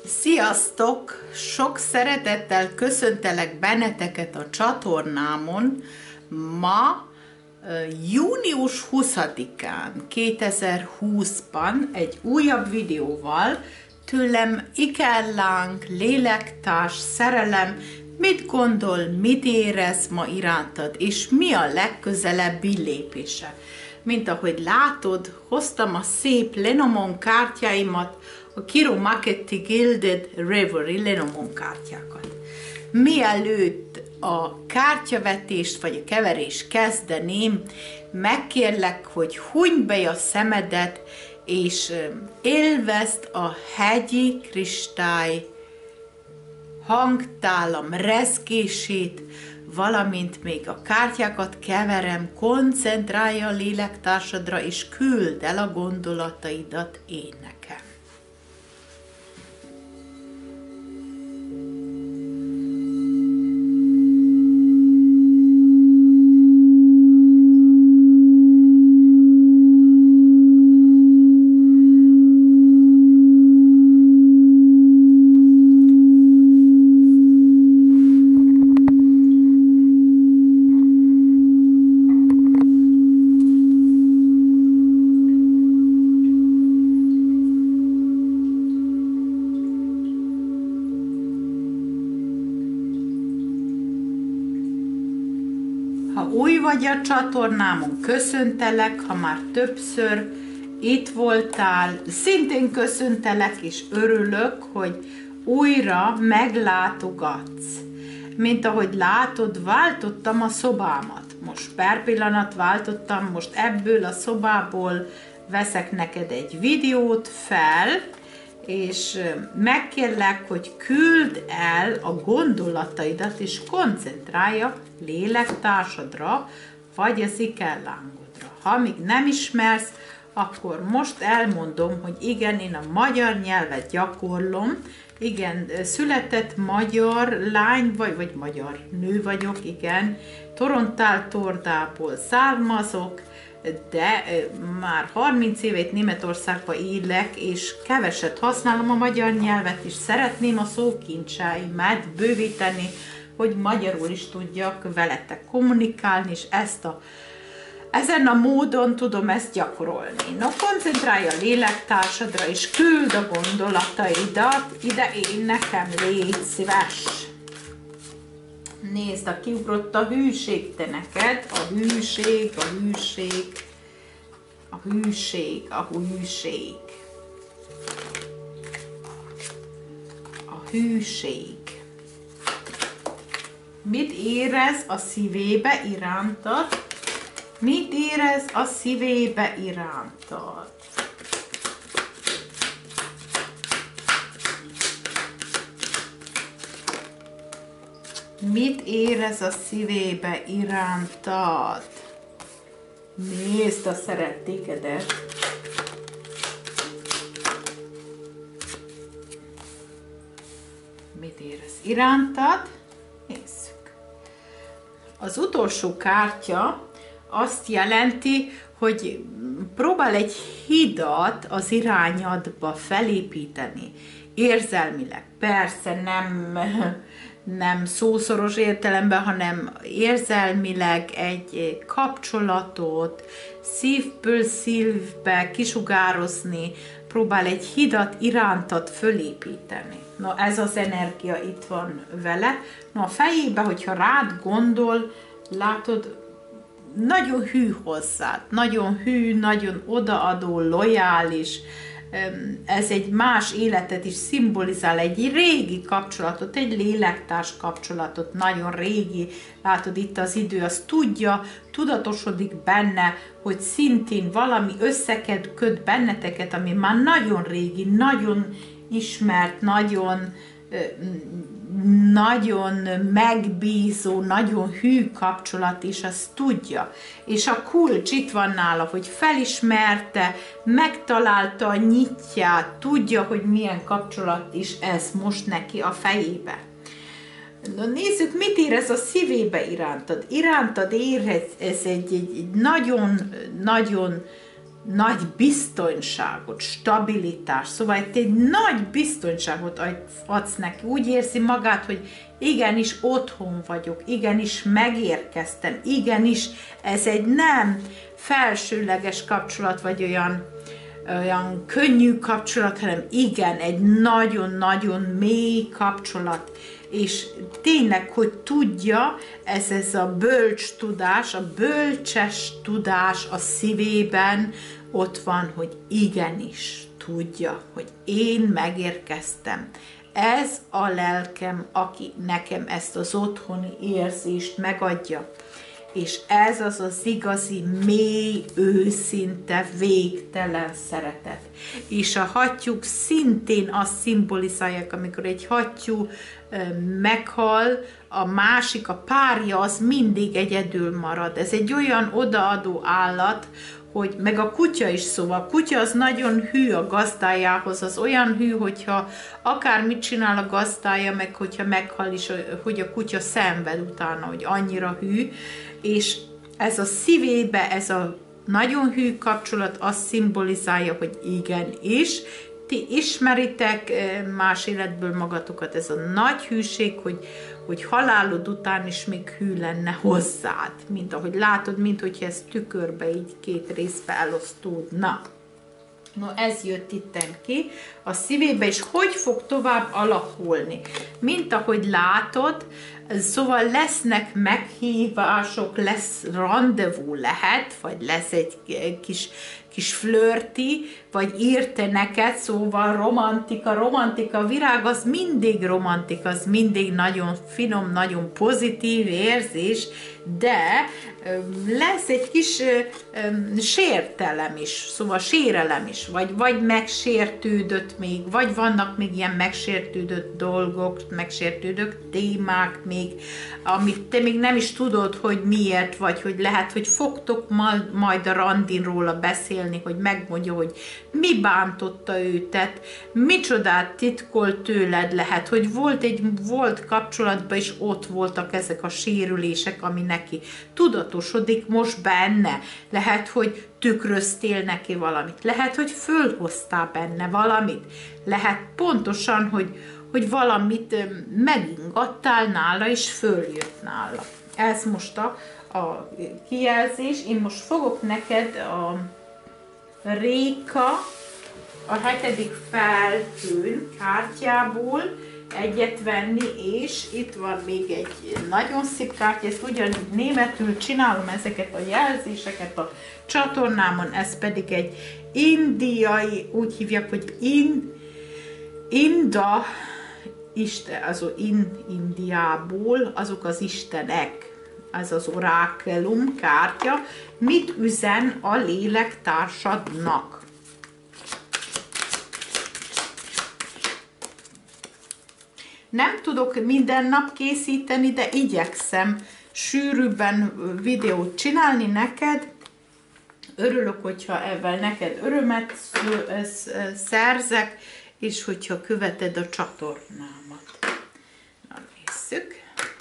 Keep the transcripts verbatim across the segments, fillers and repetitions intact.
Sziasztok! Sok szeretettel köszöntelek benneteket a csatornámon. Ma június huszadikán kétezer-húszban egy újabb videóval tőlem Iker Lang, lélektárs, szerelem, mit gondol, mit érez ma irántad, és mi a legközelebbi lépése. Mint ahogy látod, hoztam a szép Lenormand kártyáimat, a Kiro Marketing Gilded Reverie Lenormand kártyákat. Mielőtt a kártyavetést vagy a keverést kezdeném, megkérlek, hogy hunyd be a szemedet, és élvezd a hegyi kristály hangtálam rezgését, valamint még a kártyákat keverem, koncentrálj a lélektársadra, és küld el a gondolataidat én nekem. Ha új vagy a csatornámon, köszöntelek, ha már többször itt voltál, szintén köszöntelek, és örülök, hogy újra meglátogatsz. Mint ahogy látod, váltottam a szobámat. Most per pillanat váltottam, most ebből a szobából veszek neked egy videót fel, és megkérlek, hogy küld el a gondolataidat, és koncentrálj a lélektársadra, vagy az Iker Langodra. Ha még nem ismersz, akkor most elmondom, hogy igen, én a magyar nyelvet gyakorlom, igen, született magyar lány vagy, vagy magyar nő vagyok, igen, Torontál-Tordából származok, de már harminc évet Németországban élek, és keveset használom a magyar nyelvet, és szeretném a szókincsáimat bővíteni, hogy magyarul is tudjak veletek kommunikálni, és ezt a, ezen a módon tudom ezt gyakorolni. No, koncentrálj a lélektársadra, és küld a gondolataidat ide én nekem, légy szíves. Nézd, a kiugrott a hűség te neked, a hűség, a hűség, a hűség, a hűség, a hűség. Mit érez a szívébe irántad? Mit érez a szívébe irántad? Mit érez a szívébe irántad? Nézd a szerettékedet. Mit érez irántad? Nézzük. Az utolsó kártya azt jelenti, hogy próbál egy hidat az irányadba felépíteni. Érzelmileg. Persze nem... nem szószoros értelemben, hanem érzelmileg egy kapcsolatot szívből szívbe kisugározni, próbál egy hidat irántad fölépíteni. Na, ez az energia itt van vele. Na, a fejébe, hogyha rád gondol, látod, nagyon hű hozzád, nagyon hű, nagyon odaadó, lojális. Ez egy más életet is szimbolizál, egy régi kapcsolatot, egy lélektárs kapcsolatot, nagyon régi, látod itt az idő, az tudja, tudatosodik benne, hogy szintén valami összeköt benneteket, ami már nagyon régi, nagyon ismert, nagyon, nagyon megbízó, nagyon hű kapcsolat, és azt tudja. És a kulcs itt van nála, hogy felismerte, megtalálta a nyitját, tudja, hogy milyen kapcsolat is ez most neki a fejébe. Na, nézzük, mit érez a szívébe irántad. Irántad érez ez egy, egy, egy nagyon, nagyon nagy biztonságot, stabilitás, szóval itt egy nagy biztonságot adsz neki. Úgy érzi magát, hogy igenis otthon vagyok, igenis megérkeztem, igenis ez egy nem felsőleges kapcsolat, vagy olyan, olyan könnyű kapcsolat, hanem igen, egy nagyon-nagyon mély kapcsolat. És tényleg, hogy tudja, ez, ez a bölcs tudás, a bölcses tudás a szívében ott van, hogy igenis tudja, hogy én megérkeztem. Ez a lelkem, aki nekem ezt az otthoni érzést megadja. És ez az az igazi, mély, őszinte, végtelen szeretet. És a hattyúk szintén azt szimbolizálják, amikor egy hattyú meghal, a másik, a párja az mindig egyedül marad. Ez egy olyan odaadó állat, hogy meg a kutya is, szóval a kutya az nagyon hű a gazdájához, az olyan hű, hogyha akármit csinál a gazdája, meg hogyha meghal is, hogy a kutya szenved utána, hogy annyira hű, és ez a szívébe, ez a nagyon hű kapcsolat azt szimbolizálja, hogy igenis, ti ismeritek más életből magatokat, ez a nagy hűség, hogy, hogy halálod után is még hű lenne hozzád, mint ahogy látod, mint hogyha ez tükörbe így két részbe elosztódna. No, ez jött itten ki a szívébe, és hogy fog tovább alakulni. Mint ahogy látod, szóval lesznek meghívások, lesz rendezvú lehet, vagy lesz egy kis, kis flörti, vagy írte neked, szóval romantika, romantika, virág az mindig romantika, az mindig nagyon finom, nagyon pozitív érzés, de lesz egy kis um, sértelem is, szóval sérelem is, vagy, vagy megsértődött még, vagy vannak még ilyen megsértődött dolgok, megsértődött témák még, amit te még nem is tudod, hogy miért, vagy hogy lehet, hogy fogtok majd, majd a randin róla beszélni, hogy megmondja, hogy mi bántotta őtet, micsodát titkolt tőled, lehet, hogy volt egy volt kapcsolatban, és ott voltak ezek a sérülések, ami neki tudatosodik most benne. Lehet, hogy tükröztél neki valamit, lehet, hogy fölhoztál benne valamit, lehet pontosan, hogy, hogy valamit megingattál nála, és följött nála. Ez most a, a kijelzés. Én most fogok neked a Réka a hetedik felhőn kártyából egyet venni, és itt van még egy nagyon szép kártya, ezt ugyanígy németül csinálom ezeket a jelzéseket a csatornámon, ez pedig egy indiai, úgy hívják, hogy in, Inda, Isten, azok in, Indiából, azok az istenek, ez az orákelum kártya, mit üzen a lélektársadnak. Nem tudok minden nap készíteni, de igyekszem sűrűbben videót csinálni neked. Örülök, hogyha ebben neked örömet szerzek, és hogyha követed a csatornámat. Na, nézzük.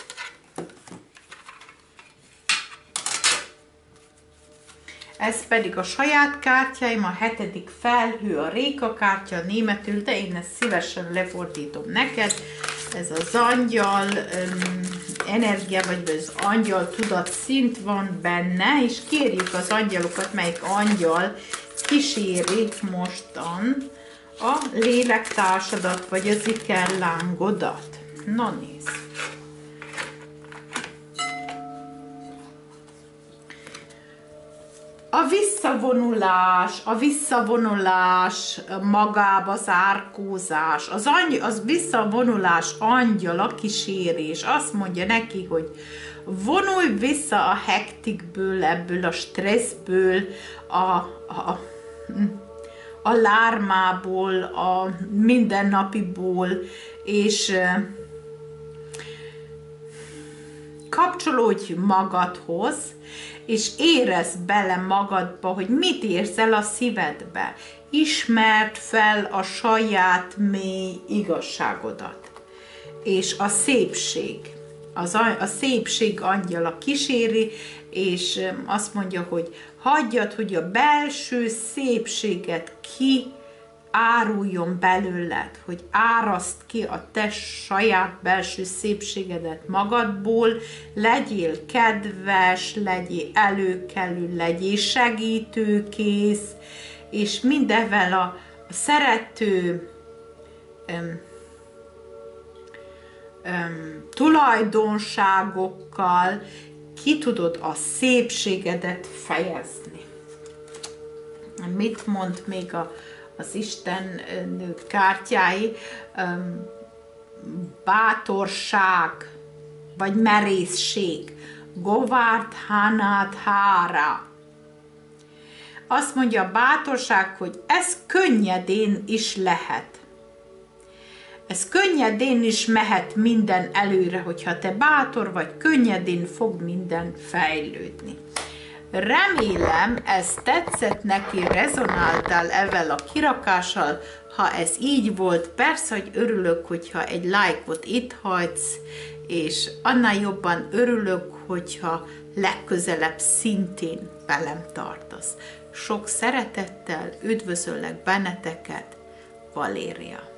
Ez pedig a saját kártyáim, a hetedik felhő, a Réka kártya németül, de én ezt szívesen lefordítom neked. Ez az angyal um, energia, vagy az angyal tudat szint van benne, és kérjük az angyalokat, melyik angyal kíséri mostan a lélektársadat, vagy az ikellángodat. Na nézd! A visszavonulás, a visszavonulás magába zárkózás, az, angy, az visszavonulás angyala kísérés, azt mondja neki, hogy vonulj vissza a hektikből, ebből a stresszből, a, a, a lármából, a mindennapiból, és kapcsolódj magadhoz, és érezd bele magadba, hogy mit érzel a szívedbe. Ismerd fel a saját mély igazságodat. És a szépség, az a, a szépség angyala kíséri, és azt mondja, hogy hagyjad, hogy a belső szépséget ki áruljon belőled, hogy áraszt ki a te saját belső szépségedet magadból, legyél kedves, legyél előkelő, legyél segítőkész, és mindenvel a, a szerető um, um, tulajdonságokkal ki tudod a szépségedet fejezni. Mit mond még a az Isten nők kártyái? Bátorság, vagy merészség. Govárd Hanát Hára. Azt mondja a bátorság, hogy ez könnyedén is lehet. Ez könnyedén is mehet minden előre, hogyha te bátor vagy, könnyedén fog minden fejlődni. Remélem, ez tetszett neki, rezonáltál ezzel a kirakással. Ha ez így volt, persze, hogy örülök, hogyha egy lájkot itt hagysz, és annál jobban örülök, hogyha legközelebb szintén velem tartasz. Sok szeretettel üdvözöllek benneteket, Valéria.